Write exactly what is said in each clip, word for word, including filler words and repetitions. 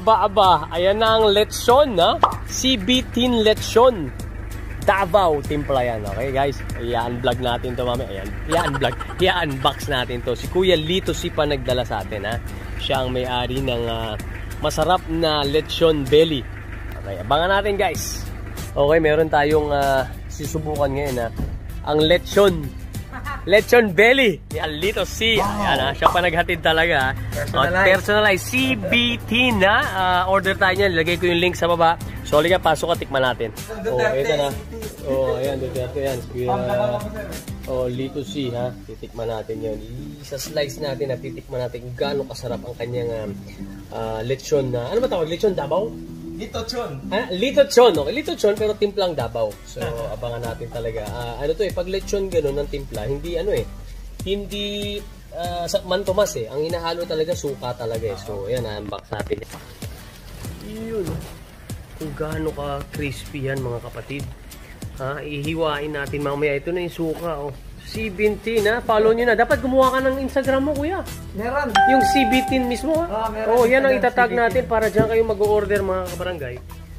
aba, aba. Ayan na ang lechon, ha? C B tin lechon. Davao timpla yan, okay guys? I-unvlog natin to mamaya. Ayan, i-unvlog, i-unbox natin to. Si Kuya Lito si pa nagdala sa atin, ha? Siya ang may-ari ng uh, masarap na lechon belly. Okay, abangan natin guys. Okay, meron tayong uh, susubukan ngayon, ha? Ang lechon. Lechon belly. Yan, Lito C. Wow. Ayan, ha? Siya pa naghatid talaga, ha? Personalized. Personalized. C B tin, ha? Uh, order tayo niyan. Lagay ko yung link sa baba. So, liga, pasok ka, tikman natin. Oh, ito na. Oh, ayan, Duterte yan. Uh, oh, Lito C, ha? Titikman natin yun. Isa-slice natin at titikman natin kung gaano kasarap ang kanyang uh, lechon na, ano ba tawag? Lechon Davao? Litochon. Ah, Litochon. Okay, Litochon pero timplang Davao. So, abangan natin talaga. Uh, ano to eh, pag lechon gano'n ng timpla, hindi ano eh, hindi uh, mantomas eh. Ang inahalo talaga, suka talaga eh. So, ayan, unbox natin. Yun. Kung gaano ka crispy yan mga kapatid. Ha, ihiwain natin mamaya. Ito na yung suka, oh. C B tin, ha? Follow nyo na. Dapat gumawa ka ng Instagram mo, kuya. Meron. Yung C B tin mismo, ha? Oh, oh, yan ang itatag natin para dyan kayo mag-order, mga kabarangay.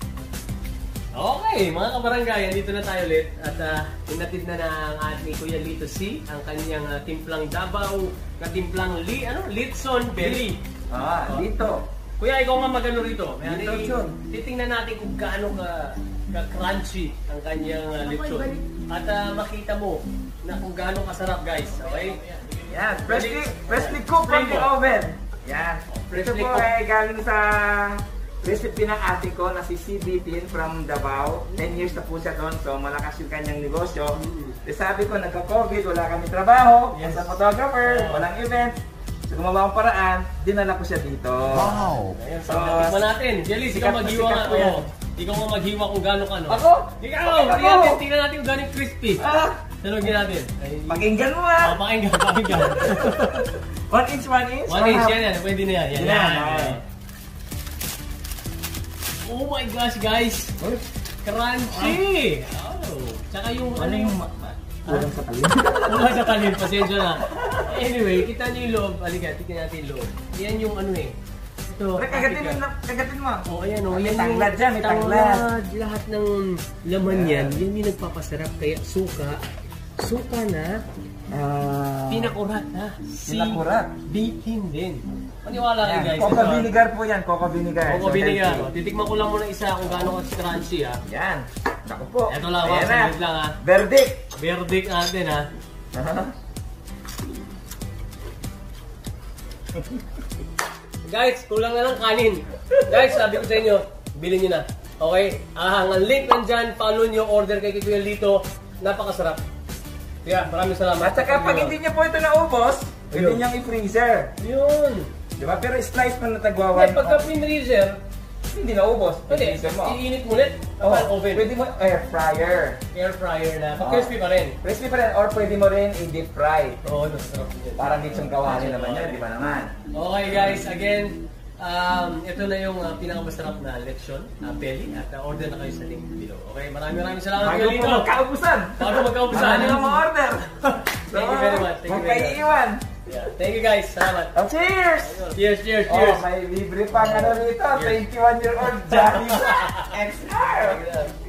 Okay, mga kabarangay, andito na tayo ulit. At uh, inatid na na ang ating Kuya Lito C, ang kanyang uh, timplang Davao, na timplang li, ano? Litson belly. Ah, oh. Lito. Kuya, ikaw nga magano rito. Lechon. Titingnan natin kung gaano ka ka-crunchy ang kanyang uh, lechon. At uh, makita mo na kung gaano kasarap, guys. Okay? Yan, freshly, freshly cooked from the oven. Yan. Ito po ay galing sa recipe ng ate ko na si C B tin from Davao. ten years na po siya doon, so malakas yung kanyang negosyo. Mm. Sabi ko, nagka-COVID, wala kami trabaho, yes. As a photographer, oh. Walang event. So gumawa ang paraan, dinala ko siya dito. Wow! Ayan, so, tikman natin. Jelis, ikaw maghiwa nga. Oh. Ikaw nga maghiwa kung gano'n ka, no? Ako? Ikaw! Tingnan, tingnan natin kung gano'ng crispy. Ah! Tanogin natin. Pakinggan mo, ha? Oh, pakinggan, pakinggan. One inch, one inch? One inch, yan yan. Pwede na yan. Yan, yan. yan. Oh my gosh, guys! Crunchy! Oh! Tsaka yung, ano yung... Kulang sa talim. Kulang sa talim, pasensya na. Anyway, kita niyo yung loob. Halika, tignan natin yung loob. Yan yung ano eh. Ito. Kagatin, kagatin mo. Oh, ayan o. Oh, may tanglad dyan, may tanglad. Lahat ng laman yan, yan yung nagpapasarap. Kaya suka, suka na, uh, pinakurat ha. Pinakurat. Bitin din. Maniwala kayo guys. Coco vinegar po yan, coco vinegar. Coco vinegar. So, titikman ko lang muna isa kung gaano ka crunchy ha. Yan. Naku po. Ito lang, wow, saglit lang ha. Verdict. Verdict natin ha. Guys, kulang na lang kanin. Guys, sabi ko sa inyo, bilhin nyo na. Okay? Ah, ang link nandyan, follow nyo, order kay Kuya Lito. Napakasarap. Kaya, maraming salamat. At saka pag hindi nyo po ito naubos, pwede nyo i-freezer. Yun. Diba? Pero slice pa na tagwawan. Eh, pagka freezer, hindi naubos. Pwede, iinit mo ulit. Oh, oven. Pwede mo air fryer. Air fryer na. Pag crispy pa rin. Crispy pa rin. Or pwede mo rin i-deep fry. Oo, oh, masarap din. Parang lechong kawali naman yan, di ba naman? Okay guys, again, um, ito na yung uh, pinakamasarap na lechon, uh, belly. At uh, order na kayo sa link below. Okay, maraming maraming salamat. Bago po magkaubusan. Bago magkaubusan. Ano nga ma-order? Thank you very much. Huwag kayo iiwan. Yeah. Thank you guys. Salamat. Oh, cheers! Cheers, cheers, cheers. Oh, may libre pang ano rito. twenty-one year old Johnny X R.